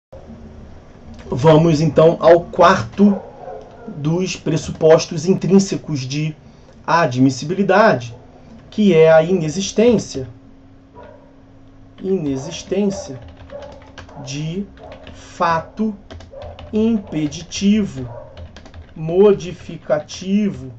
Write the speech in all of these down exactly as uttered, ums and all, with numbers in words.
Vamos então ao quarto dos pressupostos intrínsecos de admissibilidade, que é a inexistência. Inexistência de fato impeditivo, modificativo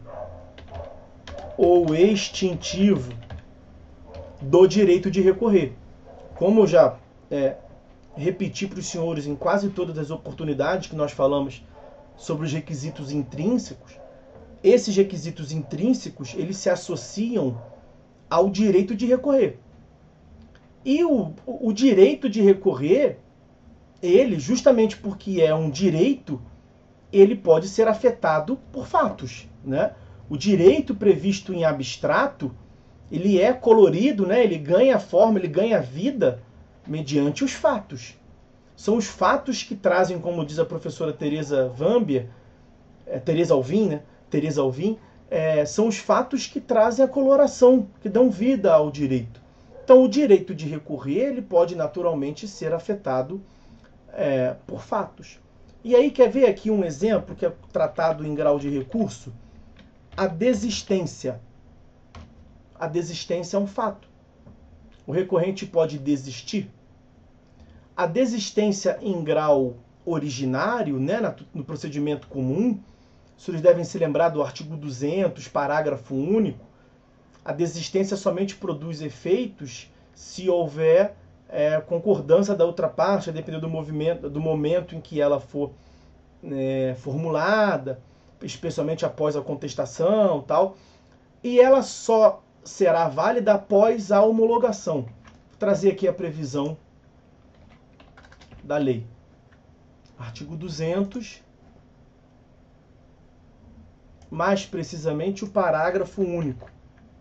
ou extintivo do direito de recorrer. Como eu já é, repeti para os senhores em quase todas as oportunidades que nós falamos sobre os requisitos intrínsecos, esses requisitos intrínsecos eles se associam ao direito de recorrer. E o, o direito de recorrer, ele, justamente porque é um direito, ele pode ser afetado por fatos, né? O direito previsto em abstrato, ele é colorido, né? Ele ganha forma, ele ganha vida mediante os fatos. São os fatos que trazem, como diz a professora Teresa Vambier, é, Teresa Alvim, né? Teresa Alvim, é, são os fatos que trazem a coloração, que dão vida ao direito. Então, o direito de recorrer, ele pode naturalmente ser afetado é, por fatos. E aí, quer ver aqui um exemplo que é tratado em grau de recurso? A desistência. A desistência é um fato. O recorrente pode desistir. A desistência em grau originário, né, no procedimento comum, vocês devem se lembrar do artigo duzentos, parágrafo único, a desistência somente produz efeitos se houver é, concordância da outra parte, a depender do, movimento, do momento em que ela for é, formulada, especialmente após a contestação, tal, e ela só será válida após a homologação. Vou trazer aqui a previsão da lei. Artigo duzentos, mais precisamente o parágrafo único.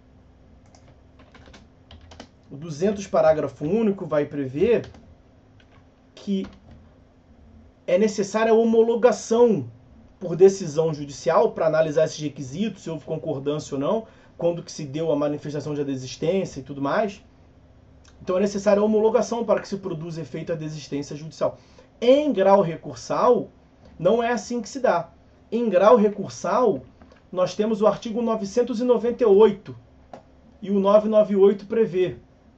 O duzentos, parágrafo único, vai prever que é necessária a homologação por decisão judicial para analisar esses requisitos, se houve concordância ou não, quando que se deu a manifestação de desistência e tudo mais. Então é necessária a homologação para que se produza efeito a desistência judicial. Em grau recursal, não é assim que se dá. Em grau recursal, nós temos o artigo novecentos e noventa e oito e o novecentos e noventa e oito prevê.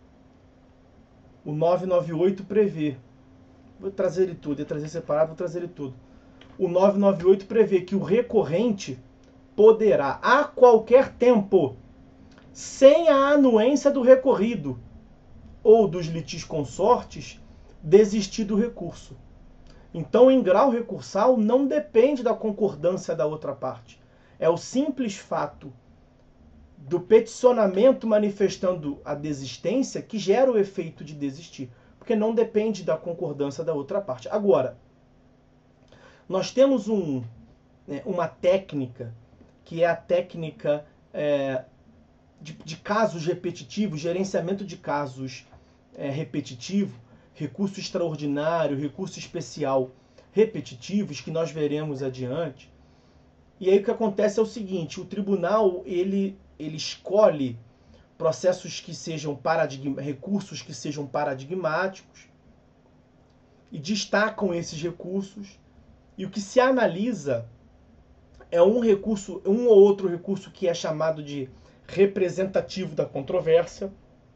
O novecentos e noventa e oito prevê. Vou trazer ele tudo, ia trazer separado, vou trazer ele tudo. O novecentos e noventa e oito prevê que o recorrente poderá, a qualquer tempo, sem a anuência do recorrido ou dos litisconsortes, desistir do recurso. Então, em grau recursal, não depende da concordância da outra parte. É o simples fato do peticionamento manifestando a desistência que gera o efeito de desistir, porque não depende da concordância da outra parte. Agora, nós temos um, né, uma técnica, que é a técnica é, de, de casos repetitivos, gerenciamento de casos é, repetitivo, recurso extraordinário, recurso especial repetitivos, que nós veremos adiante. E aí o que acontece é o seguinte, o tribunal ele, ele escolhe processos que sejam paradigma, recursos que sejam paradigmáticos e destacam esses recursos, e o que se analisa é um recurso, um ou outro recurso que é chamado de representativo da controvérsia,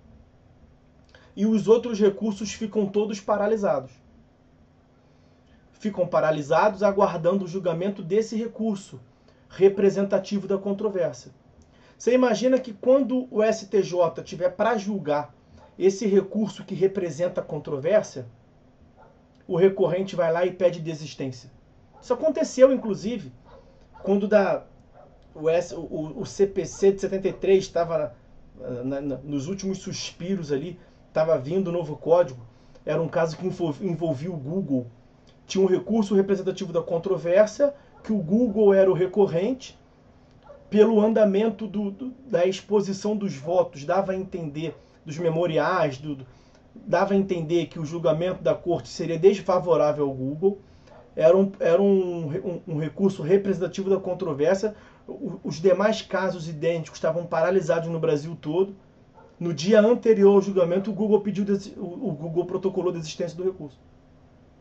e os outros recursos ficam todos paralisados. Ficam paralisados aguardando o julgamento desse recurso representativo da controvérsia. Você imagina que quando o S T J tiver para julgar esse recurso que representa a controvérsia, o recorrente vai lá e pede desistência. Isso aconteceu, inclusive, quando da, o, S, o, o C P C de setenta e três estava na, na, nos últimos suspiros ali, estava vindo o novo código. Era um caso que envolvia o Google. Tinha um recurso representativo da controvérsia, que o Google era o recorrente, pelo andamento do, do, da exposição dos votos, dava a entender, dos memoriais, do, do, dava a entender que o julgamento da corte seria desfavorável ao Google. Era um, era um, um, um recurso representativo da controvérsia. O, os demais casos idênticos estavam paralisados no Brasil todo. No dia anterior ao julgamento, o Google pediu, o, o Google protocolou desistência do recurso.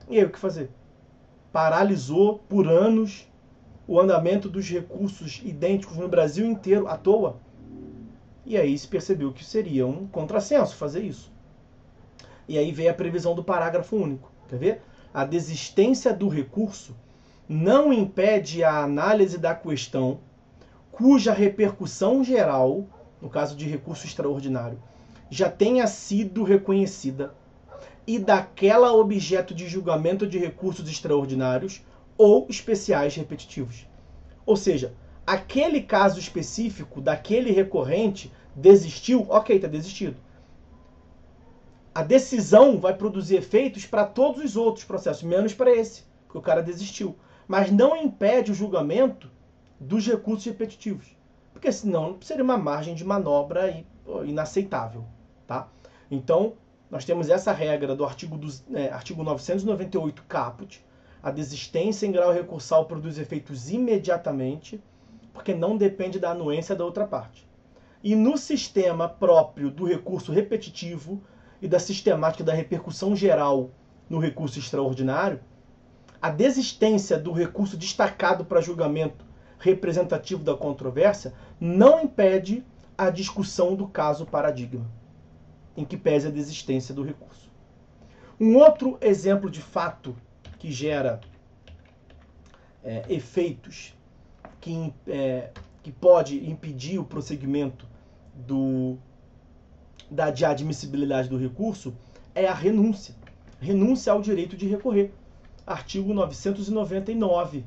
E aí o que fazer? Paralisou por anos o andamento dos recursos idênticos no Brasil inteiro à toa. E aí se percebeu que seria um contrassenso fazer isso. E aí veio a previsão do parágrafo único. Quer ver? A desistência do recurso não impede a análise da questão cuja repercussão geral, no caso de recurso extraordinário, já tenha sido reconhecida e daquela objeto de julgamento de recursos extraordinários ou especiais repetitivos. Ou seja, aquele caso específico daquele recorrente desistiu, ok, está desistido. A decisão vai produzir efeitos para todos os outros processos, menos para esse, porque o cara desistiu. Mas não impede o julgamento dos recursos repetitivos, porque senão seria uma margem de manobra inaceitável. Tá? Então, nós temos essa regra do artigo, do, é, artigo novecentos e noventa e oito caput. A desistência em grau recursal produz efeitos imediatamente, porque não depende da anuência da outra parte. E no sistema próprio do recurso repetitivo e da sistemática da repercussão geral no recurso extraordinário, a desistência do recurso destacado para julgamento representativo da controvérsia não impede a discussão do caso paradigma, em que pese a desistência do recurso. Um outro exemplo de fato que gera é, efeitos que, é, que pode impedir o prosseguimento do, da de admissibilidade do recurso é a renúncia. Renúncia ao direito de recorrer. Artigo novecentos e noventa e nove.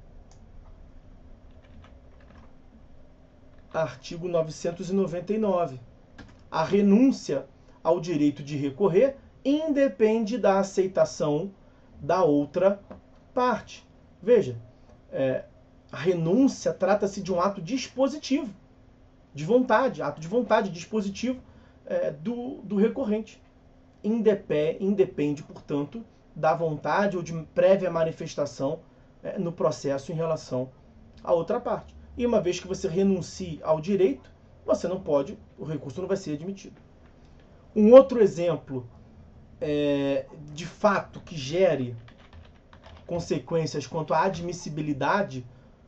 Artigo novecentos e noventa e nove. A renúncia ao direito de recorrer independe da aceitação da outra parte. Veja, é, a renúncia trata-se de um ato dispositivo, de vontade, ato de vontade, dispositivo é, do, do recorrente. Indepé, independe, portanto, da vontade ou de prévia manifestação é, no processo em relação à outra parte. E uma vez que você renuncie ao direito, você não pode, o recurso não vai ser admitido. Um outro exemplo é, de fato que gere consequências quanto à admissibilidade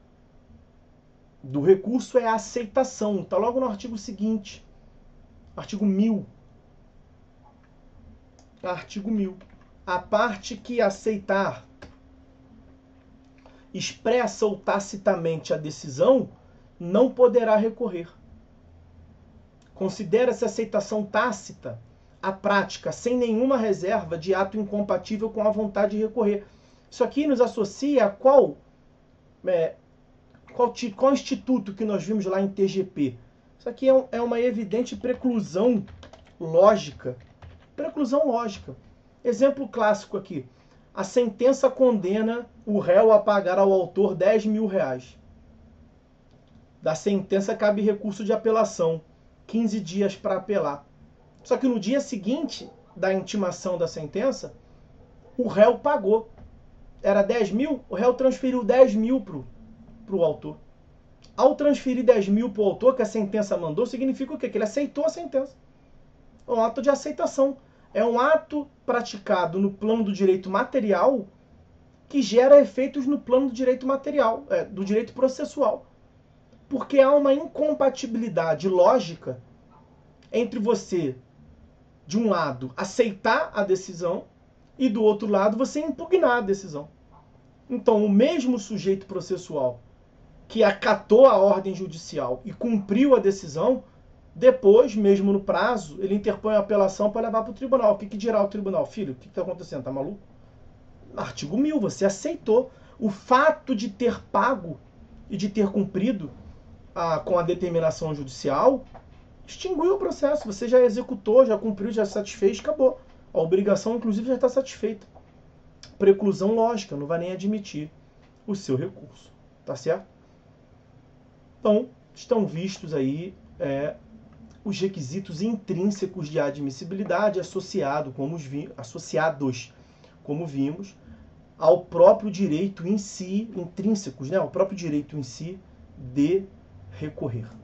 do recurso é a aceitação. Está logo no artigo seguinte, artigo mil. Artigo mil. A parte que aceitar expressa ou tacitamente a decisão não poderá recorrer. Considera-se aceitação tácita a prática sem nenhuma reserva de ato incompatível com a vontade de recorrer. Isso aqui nos associa a qual, é, qual, qual instituto que nós vimos lá em T G P? Isso aqui é, um, é uma evidente preclusão lógica. Preclusão lógica. Exemplo clássico aqui. A sentença condena o réu a pagar ao autor dez mil reais. Da sentença cabe recurso de apelação. quinze dias para apelar. Só que no dia seguinte da intimação da sentença, o réu pagou. Era dez mil, o réu transferiu dez mil para o autor. Ao transferir dez mil para o autor, que a sentença mandou, significa o quê? Que ele aceitou a sentença. É um ato de aceitação. É um ato praticado no plano do direito material que gera efeitos no plano do direito material, é, do direito processual. Porque há uma incompatibilidade lógica entre você, de um lado, aceitar a decisão e, do outro lado, você impugnar a decisão. Então, o mesmo sujeito processual que acatou a ordem judicial e cumpriu a decisão, depois, mesmo no prazo, ele interpõe a apelação para levar para o tribunal. O que, que dirá o tribunal? Filho, o que está acontecendo? Está maluco? Artigo mil, você aceitou. O fato de ter pago e de ter cumprido a, com a determinação judicial extinguiu o processo. Você já executou, já cumpriu, já satisfez, acabou. A obrigação, inclusive, já está satisfeita. Preclusão lógica, não vai nem admitir o seu recurso. Tá certo? Então, estão vistos aí é, os requisitos intrínsecos de admissibilidade associado, como vi, associados, como vimos, ao próprio direito em si, intrínsecos, né, ao próprio direito em si de recorrer.